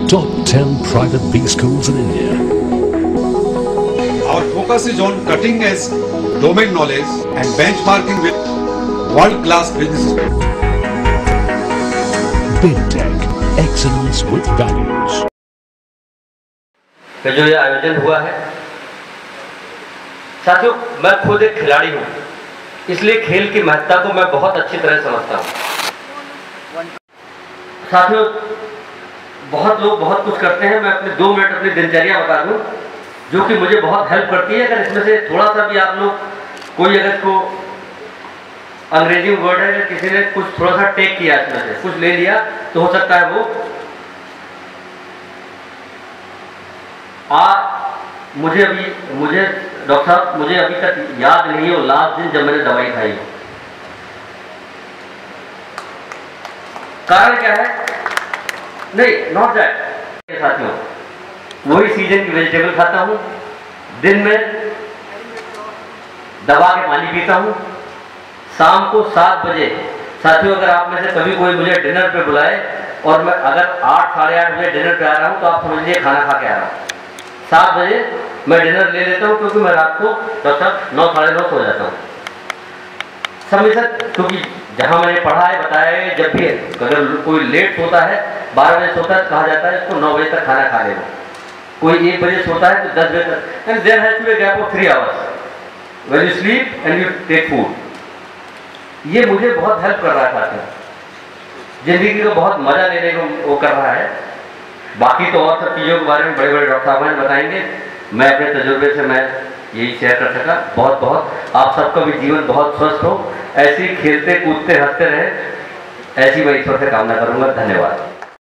top 10 private B schools in India. Our focus is on cutting edge domain knowledge and benchmarking with world-class businesses. BidTech, excellence with values. जो ये आयोजन हुआ है, साथियों, मैं खुद एक खिलाड़ी हूँ, इसलिए खेल की महत्ता को मैं बहुत अच्छी तरह समझता हूँ। साथियों, बहुत लोग बहुत कुछ करते हैं। मैं अपने 2 मिनट अपनी दिनचर्या बता दूं, जो कि मुझे बहुत हेल्प करती है। अगर इसमें से थोड़ा सा भी आप लोग कोई अगर इसको अंग्रेजी वर्ड है, अगर किसी ने कुछ थोड़ा सा टेक किया, इसमें से कुछ ले लिया, तो हो सकता है वो मुझे डॉक्टर साहब, मुझे अभी तक याद नहीं है वो लास्ट दिन जब मैंने दवाई खाई। कारण क्या है? नहीं, नॉट दैट साथियों, वही सीजन की वेजिटेबल खाता हूँ, दिन में दबा के पानी पीता हूँ, शाम को 7 बजे। साथियों, अगर आप में से कभी कोई मुझे डिनर पे बुलाए और मैं अगर 8 साढ़े 8 बजे डिनर पे आ रहा हूँ, तो आप समझ लीजिए खाना खा के आ रहा हूँ। 7 बजे मैं डिनर ले लेता हूँ, क्योंकि मैं रात को डॉक्टर 9 साढ़े 9 सो जाता हूँ समय से। क्योंकि जहाँ मैंने पढ़ा है, बताया है, जब भी अगर कोई लेट सोता है, 12 बजे सोता है, तो कहा जाता है इसको 9 बजे तक खाना खा लेना। कोई 1 बजे सोता है तो 10 बजे तक, and there has to be a gap of 3 hours when you sleep and you take food. ये मुझे बहुत हेल्प कर रहा है साथियों, जिंदगी को बहुत मजा लेने को वो कर रहा है। बाकी तो और सब चीज़ों के बारे में बड़े बड़े डॉक्टर साहब बताएंगे, मैं अपने तजुर्बे से मैं यही शेयर कर सका। बहुत बहुत आप सबका भी जीवन बहुत स्वस्थ हो, ऐसे ही खेलते कूदते हंसते रहे, ऐसी मैं ईश्वर से कामना करूंगा। धन्यवाद।